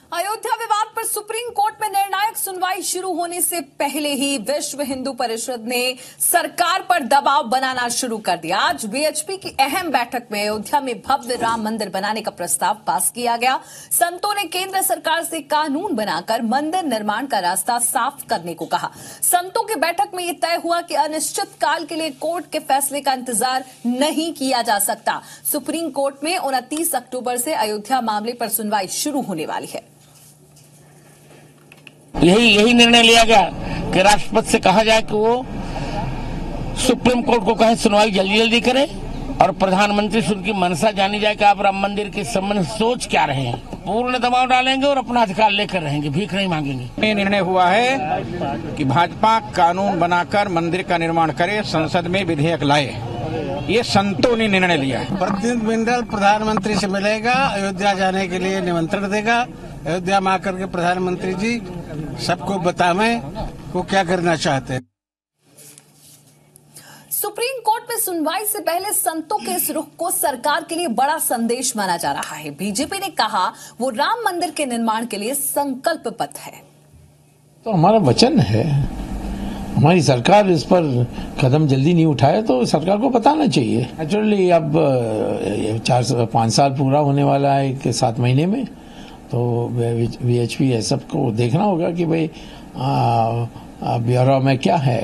अयोध्या विवाद पर supreme court में निर्णायक सुनवाई शुरू होने से पहले ही विश्व हिंदू परिषद ने सरकार पर दबाव बनाना शुरू कर दिया। आज बीएचपी की अहम बैठक में अयोध्या में भव्य राम मंदिर बनाने का प्रस्ताव पास किया गया। संतों ने केंद्र सरकार से कानून बनाकर मंदिर निर्माण का रास्ता साफ करने को कहा। संतों की बैठक में यह तय हुआ कि अनिश्चित काल के लिए कोर्ट के फैसले का इंतजार नहीं किया जा सकता। सुप्रीम कोर्ट में 29 अक्टूबर से अयोध्या मामले पर सुनवाई शुरू होने वाली है। यही निर्णय लिया गया कि राष्ट्रपति से कहा जाए कि वो सुप्रीम कोर्ट को कहे सुनवाई जल्दी करे और प्रधानमंत्री से उनकी मंशा जानी जाए कि आप राम मंदिर के संबंध सोच क्या रहे हैं। पूर्ण दबाव डालेंगे और अपना अधिकार लेकर रहेंगे, भीख नहीं मांगेंगे। ये निर्णय हुआ है कि भाजपा कानून बनाकर मंदिर का निर्माण करे, संसद में विधेयक लाए। ये संतों ने निर्णय लिया है। प्रतिनिधिमंडल प्रधानमंत्री से मिलेगा, अयोध्या जाने के लिए निमंत्रण देगा। अयोध्या में आकर के प्रधानमंत्री जी सबको बतावें वो क्या करना चाहते हैं। सुप्रीम कोर्ट में सुनवाई से पहले संतों के इस रुख को सरकार के लिए बड़ा संदेश माना जा रहा है। बीजेपी ने कहा वो राम मंदिर के निर्माण के लिए संकल्पबद्ध है। तो हमारा वचन है, हमारी सरकार इस पर कदम जल्दी नहीं उठाए तो सरकार को बताना चाहिए। नेचुरली अब 4-5 साल पूरा होने वाला है 7 महीने में, तो बीएचपी है सबको देखना होगा कि भाई ब्यौरा में क्या है।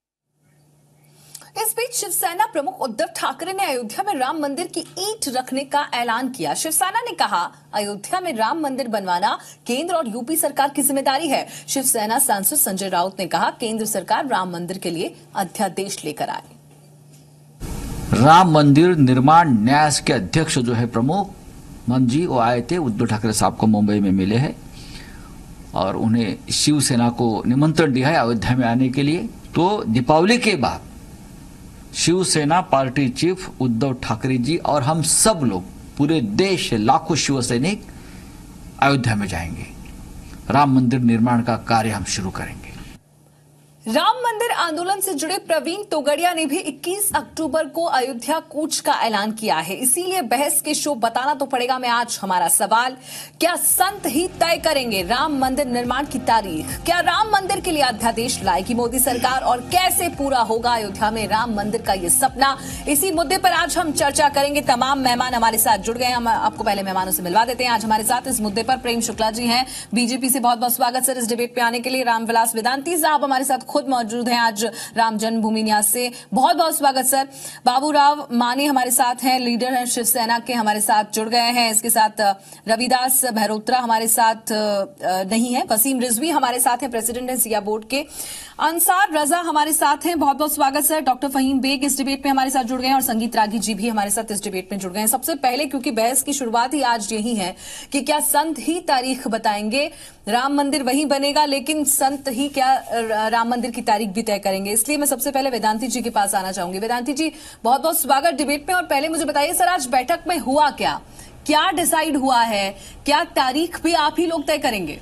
इस बीच शिवसेना प्रमुख उद्धव ठाकरे ने अयोध्या में राम मंदिर की ईंट रखने का ऐलान किया। शिवसेना ने कहा अयोध्या में राम मंदिर बनवाना केंद्र और यूपी सरकार की जिम्मेदारी है। शिवसेना सांसद संजय राउत ने कहा केंद्र सरकार राम मंदिर के लिए अध्यादेश लेकर आए। राम मंदिर निर्माण न्यास के अध्यक्ष जो है प्रमुख मन जी, वो आए थे। उद्धव ठाकरे साहब को मुंबई में मिले हैं और उन्हें शिवसेना को निमंत्रण दिया है अयोध्या में आने के लिए। तो दीपावली के बाद शिवसेना पार्टी चीफ उद्धव ठाकरे जी और हम सब लोग पूरे देश से लाखों शिव सैनिक अयोध्या में जाएंगे। राम मंदिर निर्माण का कार्य हम शुरू करेंगे। राम मंदिर आंदोलन से जुड़े प्रवीण तोगड़िया ने भी 21 अक्टूबर को अयोध्या कूच का ऐलान किया है। इसीलिए बहस के शो बताना तो पड़ेगा में आज हमारा सवाल, क्या संत ही तय करेंगे राम मंदिर निर्माण की तारीख? क्या राम मंदिर के लिए अध्यादेश लाएगी मोदी सरकार और कैसे पूरा होगा अयोध्या में राम मंदिर का ये सपना? इसी मुद्दे पर आज हम चर्चा करेंगे। तमाम मेहमान हमारे साथ जुड़ गए हैं। हम आपको पहले मेहमानों से मिलवा देते हैं। आज हमारे साथ इस मुद्दे पर प्रेम शुक्ला जी हैं, बीजेपी से। बहुत बहुत स्वागत सर इस डिबेट पे आने के लिए। रामविलास वेदांती साहब हमारे साथ खुद मौजूद हैं आज राम जन्मभूमि न्यास से। बहुत बहुत स्वागत सर। बाबूराव माने हमारे साथ हैं, लीडर हैं शिवसेना के, हमारे साथ जुड़ गए हैं। इसके साथ रविदास मेहरोत्रा हमारे साथ नहीं है। वसीम रिजवी हमारे साथ हैं, प्रेसिडेंट हैं सिया बोर्ड के। अंसार रजा हमारे साथ हैं। बहुत बहुत स्वागत सर। डॉक्टर फहीम बेग इस डिबेट में हमारे साथ जुड़ गए हैं और संगीत रागी जी भी हमारे साथ इस डिबेट में जुड़ गए हैं। सबसे पहले क्योंकि बहस की शुरुआत ही आज यही है कि क्या संत ही तारीख बताएंगे, राम मंदिर वहीं बनेगा लेकिन संत ही क्या राम मंदिर की तारीख भी तय करेंगे? इसलिए मैं सबसे पहले वेदांती जी के पास आना चाहूंगी। वेदांती जी बहुत बहुत स्वागत डिबेट में। और पहले मुझे बताइए सर, आज बैठक में हुआ क्या डिसाइड हुआ है? क्या तारीख भी आप ही लोग तय करेंगे?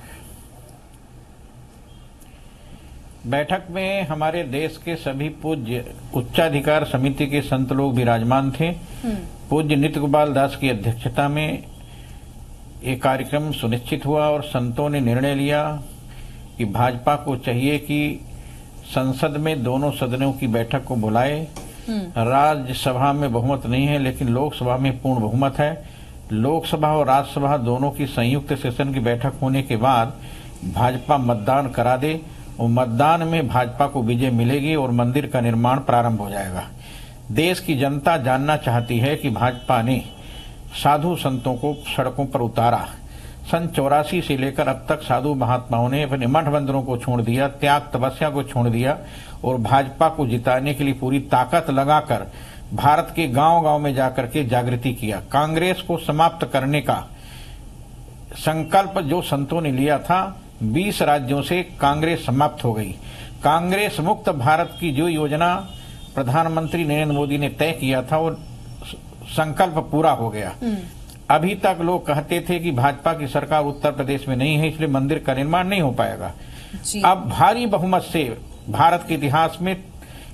बैठक में हमारे देश के सभी पूज्य उच्चाधिकार समिति के संत लोग विराजमान थे। पूज्य नित्य गोपाल दास की अध्यक्षता में ये कार्यक्रम सुनिश्चित हुआ और संतों ने निर्णय लिया कि भाजपा को चाहिए कि संसद में दोनों सदनों की बैठक को बुलाए। राज्यसभा में बहुमत नहीं है लेकिन लोकसभा में पूर्ण बहुमत है। लोकसभा और राज्यसभा दोनों की संयुक्त सेशन की बैठक होने के बाद भाजपा मतदान करा दे और मतदान में भाजपा को विजय मिलेगी और मंदिर का निर्माण प्रारंभ हो जाएगा। देश की जनता जानना चाहती है कि भाजपा ने साधु संतों को सड़कों पर उतारा। सन 84 से लेकर अब तक साधु महात्माओं ने अपने मठ मंदिरों को छोड़ दिया, त्याग तपस्या को छोड़ दिया और भाजपा को जिताने के लिए पूरी ताकत लगाकर भारत के गांव-गांव में जाकर के जागृति किया। कांग्रेस को समाप्त करने का संकल्प जो संतों ने लिया था, 20 राज्यों से कांग्रेस समाप्त हो गई। कांग्रेस मुक्त भारत की जो योजना प्रधानमंत्री नरेंद्र मोदी ने तय किया था वो संकल्प पूरा हो गया। अभी तक लोग कहते थे कि भाजपा की सरकार उत्तर प्रदेश में नहीं है इसलिए मंदिर का निर्माण नहीं हो पाएगा। अब भारी बहुमत से भारत के इतिहास में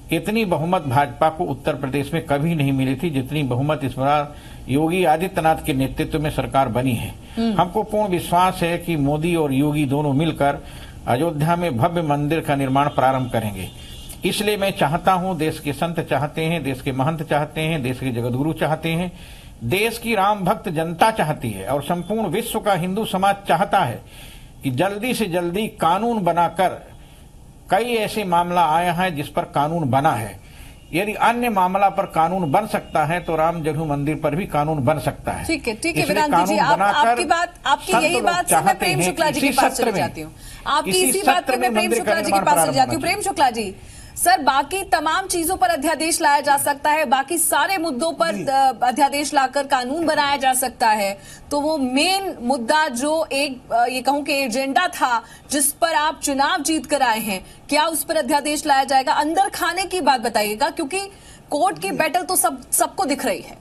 इतनी बहुमत भाजपा को उत्तर प्रदेश में कभी नहीं मिली थी जितनी बहुमत इस बार योगी आदित्यनाथ के नेतृत्व में सरकार बनी है। हमको पूर्ण विश्वास है कि मोदी और योगी दोनों मिलकर अयोध्या में भव्य मंदिर का निर्माण प्रारंभ करेंगे। इसलिए मैं चाहता हूं, देश के संत चाहते हैं, देश के महंत चाहते हैं, देश के जगतगुरु चाहते हैं, देश की राम भक्त जनता चाहती है और संपूर्ण विश्व का हिंदू समाज चाहता है कि जल्दी से जल्दी कानून बनाकर, कई ऐसे मामला आए हैं जिस पर कानून बना है, यदि अन्य मामला पर कानून बन सकता है तो राम जन्म मंदिर पर भी कानून बन सकता है। ठीक है वेदांत जी, आपकी यही बात से मैं प्रेम शुक्ला जी के पास चली जाती हूँ। आपकी इसी बात पर मैं प्रेम शुक्ला जी के पास चली जाती हूँ। प्रेम शुक्ला जी, सर बाकी तमाम चीजों पर अध्यादेश लाया जा सकता है, बाकी सारे मुद्दों पर अध्यादेश लाकर कानून बनाया जा सकता है, तो वो मेन मुद्दा जो एक ये कहूं कि एजेंडा था जिस पर आप चुनाव जीत कर आए हैं, क्या उस पर अध्यादेश लाया जाएगा? अंदर खाने की बात बताइएगा, क्योंकि कोर्ट की बैटल तो सबको दिख रही है।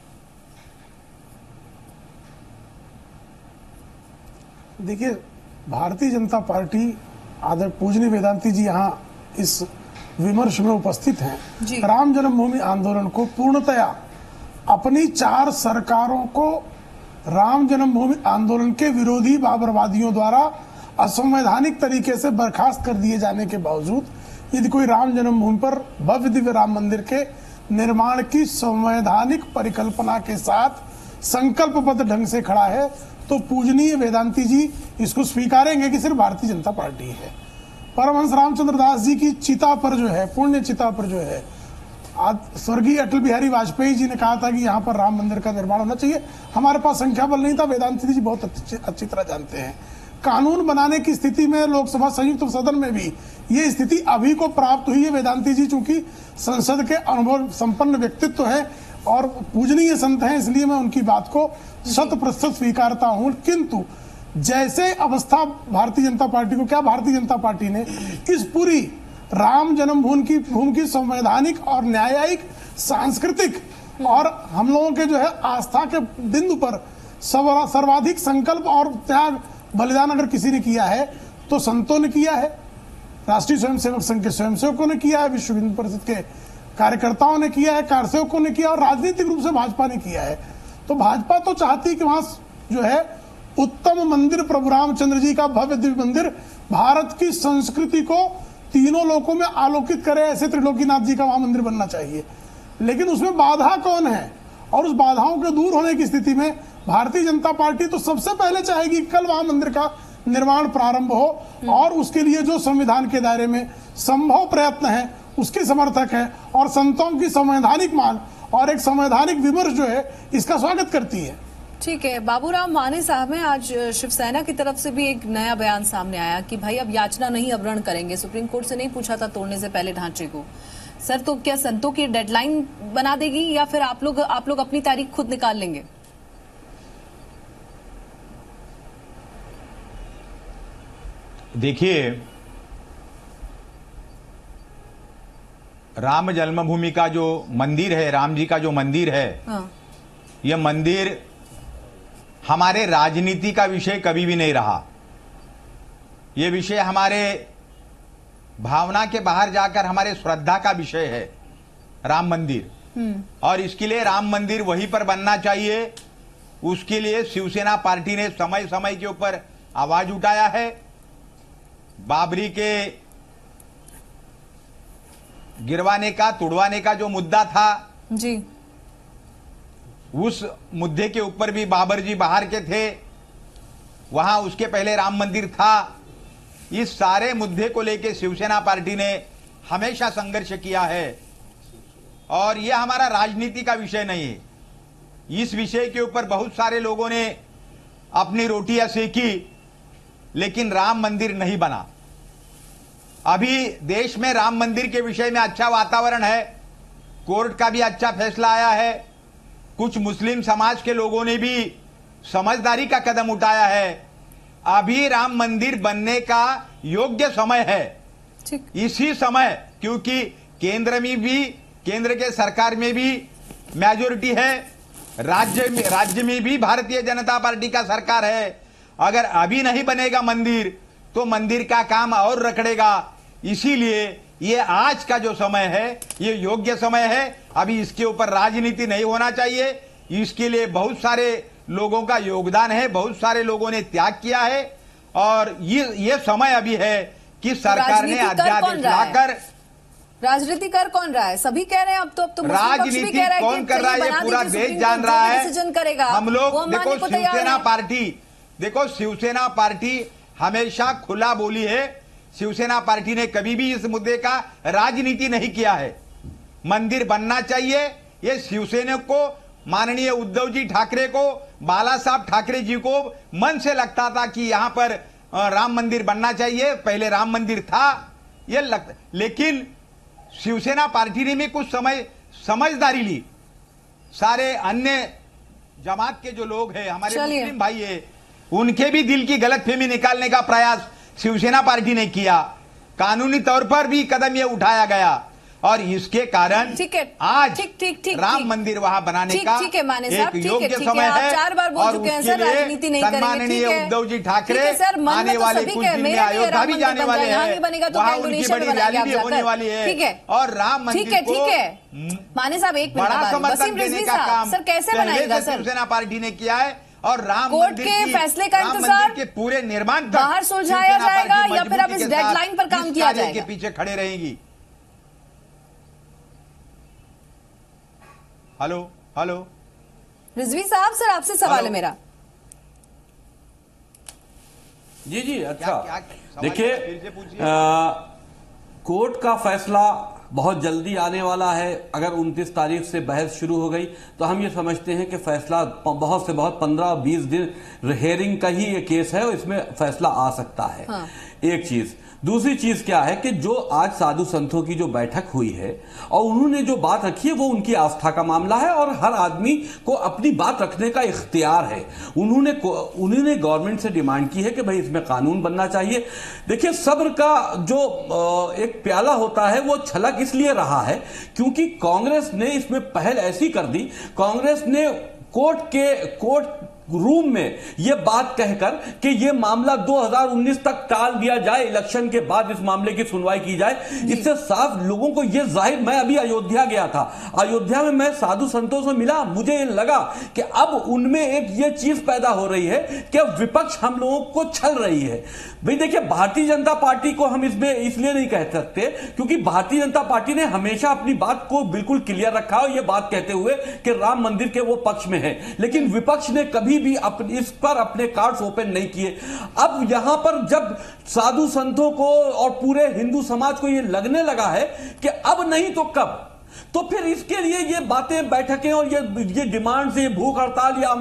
देखिए, भारतीय जनता पार्टी, आदर पूजनीय वेदांती जी यहाँ इस विमर्श में उपस्थित हैं। राम जन्मभूमि आंदोलन को पूर्णतया अपनी 4 सरकारों को राम जन्मभूमि आंदोलन के विरोधी बाबरवादियों द्वारा असंवैधानिक तरीके से बर्खास्त कर दिए जाने के बावजूद यदि कोई राम जन्मभूमि पर भव्य दिव्य राम मंदिर के निर्माण की संवैधानिक परिकल्पना के साथ संकल्पबद्ध ढंग से खड़ा है तो पूजनीय वेदांती जी इसको स्वीकारेंगे कि सिर्फ भारतीय जनता पार्टी है। परमहंस रामचंद्र दास जी की चिता पर जो है, पुण्य चिता पर जो है, स्वर्गीय अटल बिहारी वाजपेयी जी ने कहा था कि यहाँ पर राम मंदिर का निर्माण होना चाहिए। हमारे पास संख्या बल नहीं था, वेदांती जी बहुत अच्छी तरह जानते हैं। कानून बनाने की स्थिति में लोकसभा संयुक्त सदन में भी ये स्थिति अभी को प्राप्त हुई है। वेदांती जी चूंकि संसद के अनुभव संपन्न व्यक्तित्व है और पूजनीय संत हैं, इसलिए मैं उनकी बात को 100% स्वीकारता हूं। किंतु जैसे अवस्था भारतीय जनता पार्टी को, क्या भारतीय जनता पार्टी ने इस पूरी राम जन्मभूमि की संवैधानिक और न्यायिक, सांस्कृतिक और हम लोगों के जो है आस्था के बिंदु पर सर्वाधिक संकल्प और त्याग बलिदान अगर किसी ने किया है तो संतों ने किया है, राष्ट्रीय स्वयंसेवक संघ के स्वयंसेवकों ने किया है, विश्व हिंदू परिषद के कार्यकर्ताओं ने किया है, कार्यसेवकों ने किया और राजनीतिक रूप से भाजपा ने किया है। तो भाजपा तो चाहती है कि वहां जो है उत्तम मंदिर, प्रभु रामचंद्र जी का भव्य दिव्य मंदिर भारत की संस्कृति को तीनों लोकों में आलोकित करे, ऐसे त्रिलोकीनाथ जी का वहां मंदिर बनना चाहिए। लेकिन उसमें बाधा कौन है? और उस बाधाओं के दूर होने की स्थिति में भारतीय जनता पार्टी तो सबसे पहले चाहेगी कल वहां मंदिर का निर्माण प्रारंभ हो और उसके लिए जो संविधान के दायरे में संभव प्रयत्न है उसके समर्थक है और संतों की संवैधानिक मांग और एक संवैधानिक विमर्श जो है इसका स्वागत करती है। ठीक है, बाबूराम माने साहब में आज शिवसेना की तरफ से भी एक नया बयान सामने आया कि भाई अब याचना नहीं, अब रण करेंगे। सुप्रीम कोर्ट से नहीं पूछा था तोड़ने से पहले ढांचे को। सर, तो क्या संतों की डेडलाइन बना देगी या फिर आप लोग अपनी तारीख खुद निकाल लेंगे? देखिए, राम जन्मभूमि का जो मंदिर है, राम जी का जो मंदिर है, यह मंदिर हमारे राजनीति का विषय कभी भी नहीं रहा। यह विषय हमारे भावना के बाहर जाकर हमारे श्रद्धा का विषय है, राम मंदिर। और इसके लिए राम मंदिर वहीं पर बनना चाहिए। उसके लिए शिवसेना पार्टी ने समय समय के ऊपर आवाज उठाया है। बाबरी के गिरवाने का, तुड़वाने का जो मुद्दा था जी, उस मुद्दे के ऊपर भी बाबर जी बाहर के थे, वहां उसके पहले राम मंदिर था। इस सारे मुद्दे को लेकर शिवसेना पार्टी ने हमेशा संघर्ष किया है और यह हमारा राजनीति का विषय नहीं है। इस विषय के ऊपर बहुत सारे लोगों ने अपनी रोटियां सेकी, लेकिन राम मंदिर नहीं बना। अभी देश में राम मंदिर के विषय में अच्छा वातावरण है, कोर्ट का भी अच्छा फैसला आया है, कुछ मुस्लिम समाज के लोगों ने भी समझदारी का कदम उठाया है। अभी राम मंदिर बनने का योग्य समय है। इसी समय, क्योंकि केंद्र के सरकार में भी मेजोरिटी है, राज्य में भी भारतीय जनता पार्टी का सरकार है। अगर अभी नहीं बनेगा मंदिर तो मंदिर का काम और रखड़ेगा। इसीलिए ये आज का जो समय है ये योग्य समय है। अभी इसके ऊपर राजनीति नहीं होना चाहिए। इसके लिए बहुत सारे लोगों का योगदान है, बहुत सारे लोगों ने त्याग किया है और ये समय अभी है कि सरकार ने अध्यादेश लाकर राजनीति कर कौन रहा है? सभी कह रहे हैं अब तो राजनीति कौन कर रहा है ये पूरा देश जान रहा है। हम लोग देखो शिवसेना पार्टी हमेशा खुला बोली है। शिवसेना पार्टी ने कभी भी इस मुद्दे का राजनीति नहीं किया है। मंदिर बनना चाहिए, ये शिवसेना को, माननीय उद्धव जी ठाकरे को, बाला साहब ठाकरे जी को मन से लगता था कि यहां पर राम मंदिर बनना चाहिए। पहले राम मंदिर था लेकिन शिवसेना पार्टी ने भी कुछ समय समझदारी ली। सारे अन्य जमात के जो लोग हैं, हमारे मुस्लिम भाई है, उनके भी दिल की गलतफहमी निकालने का प्रयास शिवसेना पार्टी ने किया। कानूनी तौर पर भी कदम ये उठाया गया और इसके कारण आज राम मंदिर वहां बनाने का एक योग्य समय है। और उसके लिए सम्माननीय उद्धव जी ठाकरे आने वाले कुछ दिन में अयोध्या भी जाने वाले हैं, वहां उनकी बड़ी रैली भी होने वाली है और राम मंदिर को माने साहब एक बड़ा समर्थन देने का काम शिवसेना पार्टी ने किया है और राम मंदिर के फैसले का इंतजार के पूरे निर्माण तक बाहर सुलझाया जाएगा या फिर अब इस डेडलाइन पर काम किया जाएगा? के पीछे खड़े रहेंगी। हेलो रिजवी साहब, सर आपसे सवाल है मेरा। जी अच्छा देखिए, कोर्ट का फैसला बहुत जल्दी आने वाला है। अगर 29 तारीख से बहस शुरू हो गई तो हम ये समझते हैं कि फैसला बहुत से बहुत 15-20 दिन हेयरिंग का ही ये केस है और इसमें फैसला आ सकता है। हाँ। एक चीज, दूसरी चीज क्या है कि जो आज साधु संतों की जो बैठक हुई है और उन्होंने जो बात रखी है वो उनकी आस्था का मामला है और हर आदमी को अपनी बात रखने का इख्तियार है। उन्होंने गवर्नमेंट से डिमांड की है कि भाई इसमें कानून बनना चाहिए। देखिए, सब्र का जो एक प्याला होता है वो छलक इसलिए रहा है क्योंकि कांग्रेस ने इसमें पहल ऐसी कर दी, कांग्रेस ने कोर्ट रूम में यह बात कहकर कि यह मामला 2019 तक टाल दिया जाए, इलेक्शन के बाद इस मामले की सुनवाई की जाए। इससे साफ लोगों को यह जाहिर, मैं अभी अयोध्या गया था, अयोध्या में मैं साधु संतों से मिला, मुझे यह लगा कि अब उनमें एक यह चीज पैदा हो रही है कि विपक्ष हम लोगों को छल रही है। भाई देखिए, भारतीय जनता पार्टी को हम इसमें इसलिए नहीं कह सकते क्योंकि भारतीय जनता पार्टी ने हमेशा अपनी बात को बिल्कुल क्लियर रखा और यह बात कहते हुए कि राम मंदिर के वो पक्ष में है, लेकिन विपक्ष ने कभी भी इस पर अपने कार्ड्स ओपन नहीं किए। अब यहां पर जब साधु संतों को और पूरे हिंदू समाज को यह लगने लगा है कि अब नहीं तो कब, तो फिर इसके लिए ये बातें, बैठकें और ये डिमांड से भूख हड़ताल या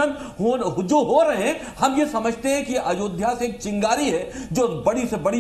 अनशन जो हो रहे हैं, हम ये समझते हैं कि अयोध्या से एक चिंगारी है जो बड़ी से बड़ी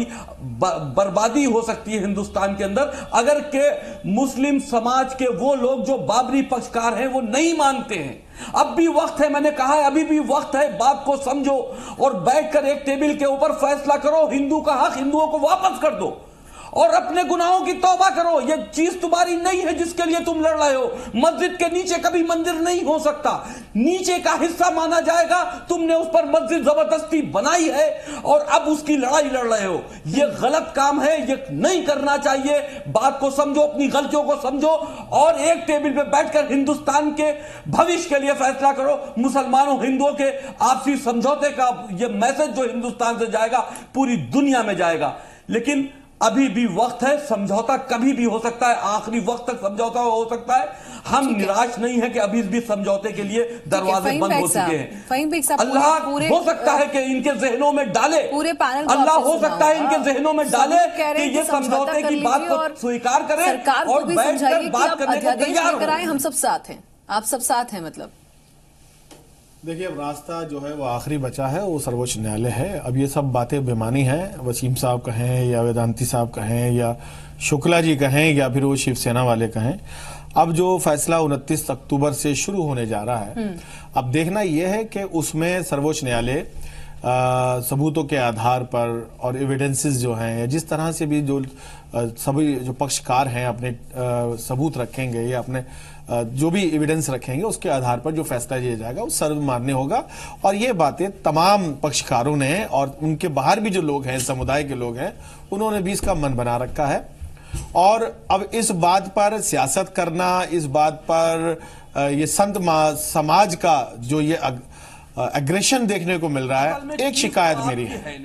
बर्बादी हो सकती है हिंदुस्तान के अंदर अगर के मुस्लिम समाज के वो लोग जो बाबरी पक्षकार हैं वो नहीं मानते हैं। अब भी वक्त है, मैंने कहा है अभी भी वक्त है, बात को समझो और बैठकर एक टेबल के ऊपर फैसला करो। हिंदू का हक हिंदुओं को वापस कर दो और अपने गुनाहों की तौबा करो। यह चीज तुम्हारी नहीं है जिसके लिए तुम लड़ रहे हो। मस्जिद के नीचे कभी मंदिर नहीं हो सकता, नीचे का हिस्सा माना जाएगा। तुमने उस पर मस्जिद जबरदस्ती बनाई है और अब उसकी लड़ाई लड़ रहे हो। यह गलत काम है, यह नहीं करना चाहिए। बात को समझो, अपनी गलतियों को समझो और एक टेबल पे बैठकर हिंदुस्तान के भविष्य के लिए फैसला करो। मुसलमानों हिंदुओं के आपसी समझौते का यह मैसेज जो हिंदुस्तान से जाएगा पूरी दुनिया में जाएगा। लेकिन अभी भी वक्त है, समझौता कभी भी हो सकता है, आखिरी वक्त तक समझौता हो सकता है। हम निराश नहीं है कि अभी भी समझौते के लिए दरवाजे बंद हो चुके हैं। अल्लाह हो सकता है कि इनके जहनों में डाले, पूरे पैनल अल्लाह हो सकता है इनके जहनों में डाले कि ये समझौते की बात को स्वीकार करें और बैठकर बात करने को तैयार हो। हम सब साथ हैं, आप सब साथ हैं। मतलब देखिए, अब रास्ता जो है वो आखिरी बचा है, वो सर्वोच्च न्यायालय है। अब ये सब बातें बेमानी हैं, वसीम साहब कहें या वेदांती साहब कहें या शुक्ला जी कहें या फिर वो शिवसेना वाले कहें। अब जो फैसला 29 अक्टूबर से शुरू होने जा रहा है, अब देखना यह है कि उसमें सर्वोच्च न्यायालय सबूतों के आधार पर और एविडेंसेस जो हैं या जिस तरह से भी जो सभी जो पक्षकार हैं अपने सबूत रखेंगे या अपने जो भी एविडेंस रखेंगे उसके आधार पर जो फैसला लिया जाएगा वो सर्वमान्य होगा। और ये बातें तमाम पक्षकारों ने और उनके बाहर भी जो लोग हैं, समुदाय के लोग हैं, उन्होंने भी इसका मन बना रखा है। और अब इस बात पर सियासत करना, इस बात पर ये संत समाज का जो ये एग्रेशन देखने को मिल रहा है। एक शिकायत मेरी है,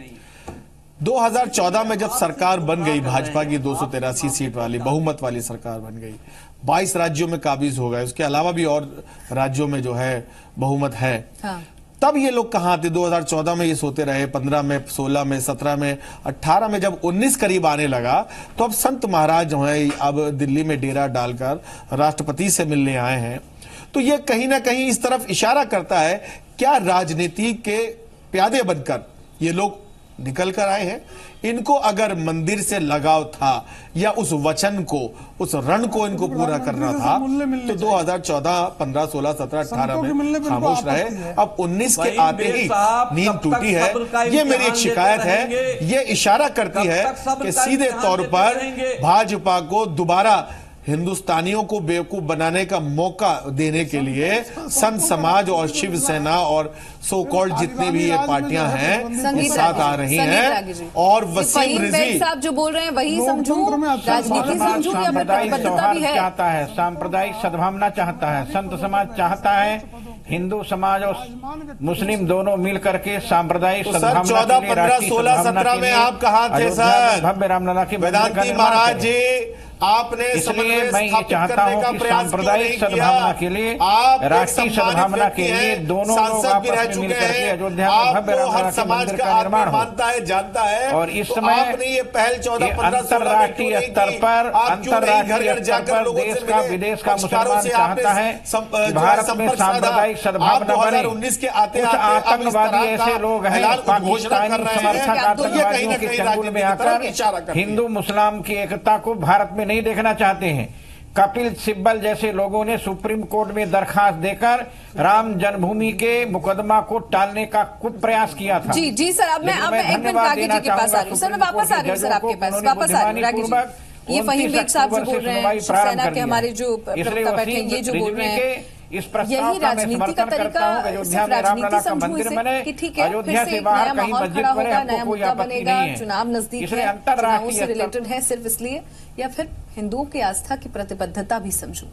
2014 में जब सरकार बन गई, भाजपा की 283 सीट वाली बहुमत वाली सरकार बन गई, 22 राज्यों में काबिज हो गए, उसके अलावा भी और राज्यों में जो है बहुमत है। हाँ। तब ये लोग कहां थे? 2014 में ये सोते रहे, 15 में, 16 में, 17 में, 18 में जब 19 करीब आने लगा तो अब संत महाराज जो है अब दिल्ली में डेरा डालकर राष्ट्रपति से मिलने आए हैं। तो ये कहीं ना कहीं इस तरफ इशारा करता है, क्या राजनीति के प्यादे बनकर ये लोग निकल कर आए हैं? इनको अगर मंदिर से लगाव था या उस वचन को, उस रण को इनको पूरा करना था तो 2014, 15, 16, 17, 18 में खामोश रहे। अब 19 के आते ही नींद टूटी है। ये मेरी एक शिकायत है। ये इशारा करती है कि सीधे तौर पर भाजपा को दोबारा हिंदुस्तानियों को बेवकूफ बनाने का मौका देने के लिए संत समाज और शिवसेना और सो कॉल्ड जितने भी ये पार्टियां हैं ये साथ आ रही हैं। और वसीम रिजवी साहब जो बोल रहे हैं वही समझूं, राजनीति समझूं या प्रतिबद्धता भी है? चाहता है, सांप्रदायिक सद्भावना चाहता है, संत समाज चाहता है, हिंदू समाज और मुस्लिम दोनों मिल करके सांप्रदायिक सद्भावना 14, 15, 16, 17 में आप कहाँ थे सर? भव्य रामलला की वेदांती महाराज जी, आपने इसलिए मैं ये चाहता हूं कि सांप्रदायिक सद्भावना के लिए, राष्ट्रीय सद्भावना के लिए दोनों लोग आपस में मिलकर के अयोध्या में भव्य रामलला के मंदिर का निर्माण हो। जानता है और इस समय ये पहल 14, 15, अंतर्राष्ट्रीय स्तर पर, अंतर्राष्ट्रीय स्तर पर देश का विदेश का मुसलमान चाहता है भारत में सांप्रदायिक सद्भावना बने। कुछ आतंकवादी ऐसे लोग हैं, पाकिस्तानी समर्थक आतंकवादियों के चंगुल में आकर हिंदू मुसलमान की एकता को भारत में नहीं देखना चाहते हैं। कपिल सिब्बल जैसे लोगों ने सुप्रीम कोर्ट में दरखास्त देकर राम जन्मभूमि के मुकदमा को टालने का कुछ प्रयास किया था। जी जी सर, अब मैं एक मिनट रागी जी के पास आ रही हूँ सर, मैं वापस आ रही हूँ सर आपके पास, वापस आ रही हूँ। ये फहीम बेग साहब जो बोल रहे हैं, शिवसेना के हमारे जो प्रवक्ता बैठे हैं, ये जो बोल रहे हैं, इस प्रस्ताव का मैं समर्थन करता हूं। अयोध्या में रामलला का मंदिर बने, अयोध्या से बाहर कहीं मस्जिद बने, हमको कोई आपत्ति नहीं है। चुनाव नजदीक है, चुनावों से रिलेटेड है सिर्फ इसलिए, या फिर हिंदुओं की आस्था की प्रतिबद्धता भी समझूं?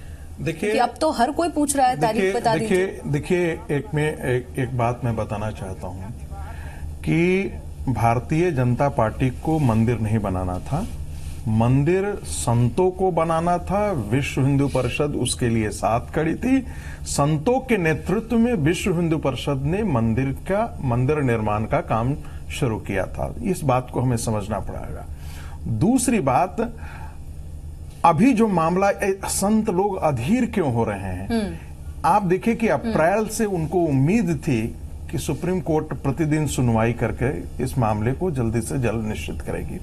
देखिए अब तो हर कोई पूछ रहा है, तारीख बता दीजिए। देखिए एक बात मैं बताना चाहता हूं कि भारतीय जनता पार्टी को मंदिर नहीं बनाना था, मंदिर संतों को बनाना था। विश्व हिंदू परिषद उसके लिए साथ खड़ी थी। संतों के नेतृत्व में विश्व हिंदू परिषद ने मंदिर निर्माण का काम शुरू किया था। इस बात को हमें समझना पड़ेगा। दूसरी बात, अभी जो मामला, संत लोग अधीर क्यों हो रहे हैं? आप देखिए कि अप्रैल से उनको उम्मीद थी कि सुप्रीम कोर्ट प्रतिदिन सुनवाई करके इस मामले को जल्दी से जल्द निश्चित करेगी।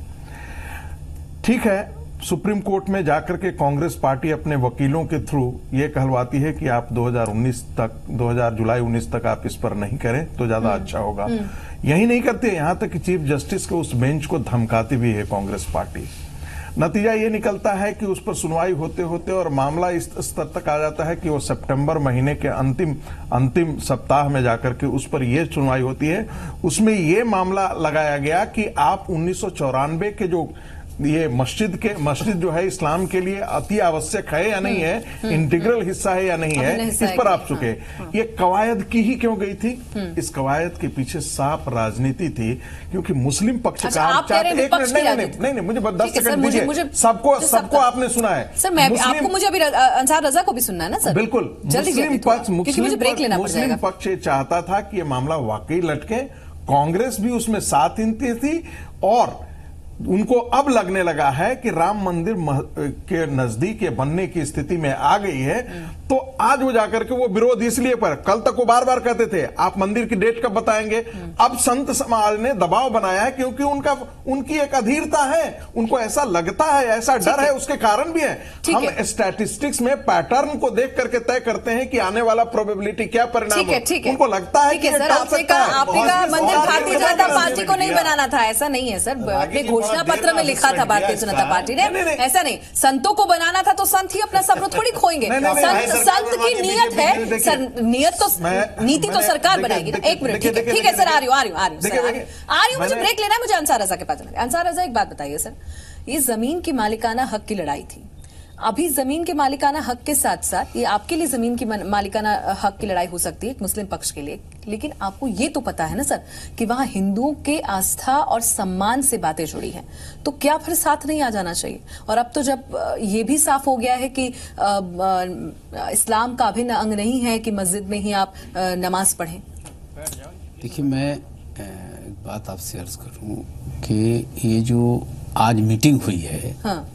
ठीक है, सुप्रीम कोर्ट में जाकर के कांग्रेस पार्टी अपने वकीलों के थ्रू ये कहलवाती है कि आप 2019 जुलाई 19 तक आप इस पर नहीं करें तो ज्यादा अच्छा होगा। यही नहीं करते, यहां तक कि चीफ जस्टिस के उस बेंच को धमकाती भी है कांग्रेस पार्टी। नतीजा ये निकलता है कि उस पर सुनवाई होते होते और मामला इस स्तर तक आ जाता है कि वो सितंबर महीने के अंतिम सप्ताह में जाकर के उस पर ये सुनवाई होती है। उसमें ये मामला लगाया गया कि आप 1994 के जो ये मस्जिद जो है इस्लाम के लिए अति आवश्यक है या नहीं है, इंटीग्रल हिस्सा है या नहीं है, इस पर आप चुके। ये कवायद की ही क्यों गई थी? इस कवायद के पीछे साफ राजनीति थी, क्योंकि मुस्लिम पक्षकार नहीं, मुझे 10 सेकंड दीजिए। सबको आपने सुना है सर, मैं आपको, मुझे अभी अंसार रजा को भी सुनना है ना सर? बिल्कुल। मुस्लिम पक्ष चाहता था कि ये मामला वाकई लटके, कांग्रेस भी उसमें साथ थी और उनको अब लगने लगा है कि राम मंदिर के नजदीक बनने की स्थिति में आ गई है। तो आज वो जाकर के वो विरोध इसलिए पर, कल तक वो बार बार कहते थे आप मंदिर की डेट कब बताएंगे। अब संत समाज ने दबाव बनाया है क्योंकि उनकी एक अधीरता है, उनको ऐसा लगता है, ऐसा डर है, उसके कारण भी है। हम स्टैटिस्टिक्स में पैटर्न को देख करके तय करते हैं कि आने वाला प्रोबेबिलिटी क्या परिणाम है। उनको लगता है कि आपने कहा मंदिर भारतीय जनता पार्टी को नहीं बनाना था, ऐसा नहीं है सर। अपने घोषणा पत्र में लिखा था भारतीय जनता पार्टी ने, ऐसा नहीं। संतों को बनाना था तो संत ही अपना सब्र थोड़ी खोएंगे। संत की नियत है सर, नियत तो नीति तो सरकार बनाएगी ना। एक मिनट, ठीक है सर, आ रही हूँ मुझे ब्रेक लेना है, मुझे अंसार रजा के पास जाना है। अंसार रजा, एक बात बताइए सर, ये जमीन की मालिकाना हक की लड़ाई थी। अभी जमीन के मालिकाना हक के साथ साथ ये आपके लिए जमीन की मालिकाना हक की लड़ाई हो सकती है एक मुस्लिम पक्ष के लिए, लेकिन आपको ये तो पता है ना सर कि वहां हिंदुओं के आस्था और सम्मान से बातें जुड़ी हैं, तो क्या फिर साथ नहीं आ जाना चाहिए? और अब तो जब ये भी साफ हो गया है कि इस्लाम का अभिन्न अंग नहीं है कि मस्जिद में ही आप नमाज पढ़ें। देखिए, मैं एक बात आपसे अर्ज करूं कि ये जो आज मीटिंग हुई है, हाँ।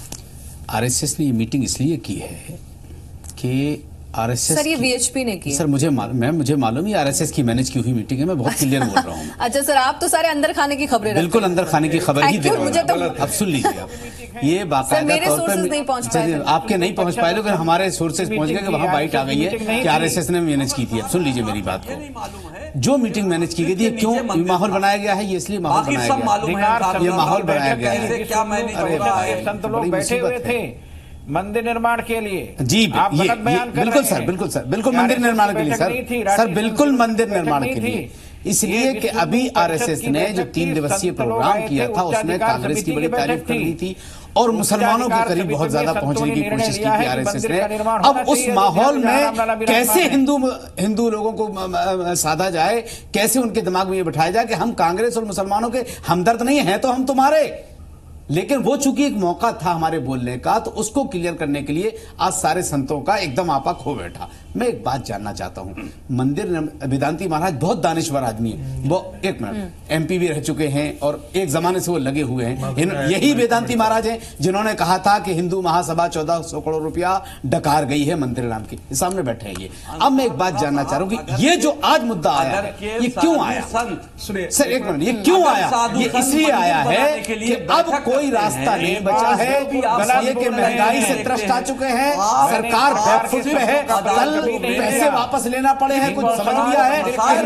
आरएसएस ने ये मीटिंग इसलिए की है कि आरएसएस सर ये वीएचपी ने की। सर मुझे मालूम ही आरएसएस की मैनेज की हुई मीटिंग है, मैं बहुत क्लियर बोल रहा हूँ। अच्छा सर, आप तो सारे अंदर खाने की खबरें बिल्कुल अंदर खाने की खबर ही दे रहे मुझे तो अब सुन लीजिए आप, ये बाकायदा तौर पर आपके नहीं पहुंच पाए, लेकिन हमारे सोर्सेज पहुंच गए कि वहाँ बाइट आ गई है कि आरएसएस ने मैनेज की थी। सुन लीजिए मेरी बात को, जो मीटिंग मैनेज की गई थी, क्यों माहौल बनाया गया है, ये इसलिए माहौल बनाया गया, ये माहौल बनाया गया है। क्या मैनेज संत लोग बैठे हुए थे मंदिर निर्माण के लिए। जी बिल्कुल सर, बिल्कुल मंदिर निर्माण के लिए सर बिल्कुल मंदिर निर्माण के लिए, इसलिए कि अभी आरएसएस ने जो 3 दिवसीय प्रोग्राम किया था उसमें कांग्रेस की बड़ी तारीफ कर ली थी और मुसलमानों के करीब बहुत ज्यादा पहुंचने की कोशिश की थी आरएसएस ने। अब उस माहौल में कैसे हिंदू लोगों को साधा जाए, कैसे उनके दिमाग में ये बिठाया जाए कि हम कांग्रेस और मुसलमानों के हमदर्द नहीं हैं तो हम तुम्हारे, लेकिन वो चूंकि एक मौका था हमारे बोलने का, तो उसको क्लियर करने के लिए आज सारे संतों का एकदम आपा खो बैठा। मैं एक बात जानना चाहता हूं, मंदिर वेदांती महाराज बहुत दानिश्वर आदमी है, वो एक मिनट एमपी भी रह चुके हैं और एक जमाने से वो लगे हुए हैं। यही वेदांती महाराज हैं जिन्होंने कहा था कि हिंदू महासभा 1400 करोड़ रुपया डकार गई है मंदिर नाम की, सामने बैठे हैं ये। अब मैं एक बात जानना चाह रहा हूं कि ये जो आज मुद्दा आया है ये क्यों आया? सर एक मिनट, ये क्यों आया? ये इसलिए आया है कि अब कोई रास्ता नहीं बचा है, ये कि महंगाई से त्रस्त आ चुके हैं, सरकार बैकफुट पे है, कल पैसे वापस लेना पड़े हैं, कुछ समझ लिया है।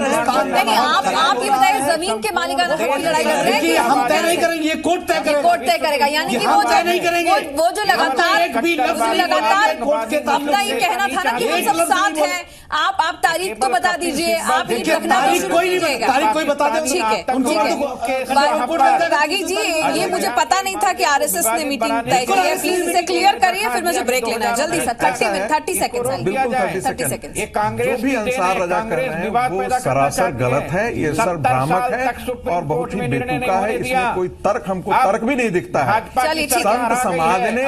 आप ये बताइए, जमीन के मालिकाना हक की लड़ाई कर रहे हैं कि हम तय नहीं करेंगे, ये कोर्ट तय करेगा, कोर्ट तय करेगा, यानी कि वो तय नहीं करेंगे, वो जो लगातार अपना ये कहना था ना कि हम सब साथ हैं। आप तारीख तो बता दीजिए, आप ये रखना तारीख कोई बता दे, ठीक है रागी जी, ये मुझे पता नहीं था कि आरएसएस ने मीटिंग तय की है, प्लीज इसे क्लियर करिए, फिर मुझे ब्रेक लेना है जल्दी से, 30 सेकंड। ये कांग्रेस भी अंसार रजा कर रहे हैं, वो सरासर गलत है, ये सर भ्रामक है और बहुत ही बेतुका है, इसमें कोई तर्क हमको तर्क भी नहीं दिखता है। संत समाज ने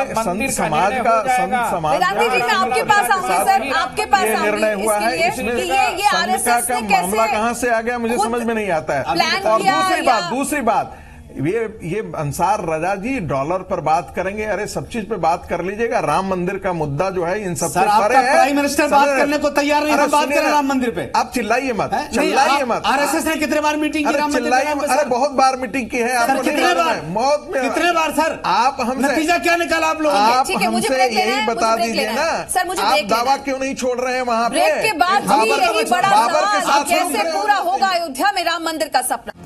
आपके पास आऊंगी सर, आपके पास निर्णय हुआ है, इसमें संघ का मामला कहां से आ गया मुझे समझ में नहीं आता है। और दूसरी बात ये अंसार रजा जी डॉलर पर बात करेंगे, अरे सब चीज पे बात कर लीजिएगा, राम मंदिर का मुद्दा जो है इन सबसे परे है। प्राइम मिनिस्टर बात करने को तैयार नहीं है, बात करें राम मंदिर पे। आप चिल्लाइए मत, चिल्लाइए मत। आरएसएस ने कितने बार मीटिंग की? चिल्लाइए, अरे बहुत बार मीटिंग की है, आपको कितने बार? मौत में कितने बार सर? आप हमसे नतीजा क्या निकाला आप लोगों ने? आप हमसे यही बता दीजिए ना, आप दावा क्यों नहीं छोड़ रहे हैं वहां पे? ब्रेक के बाद यही बड़ा सवाल, कैसे पूरा होगा अयोध्या में राम मंदिर का सपना?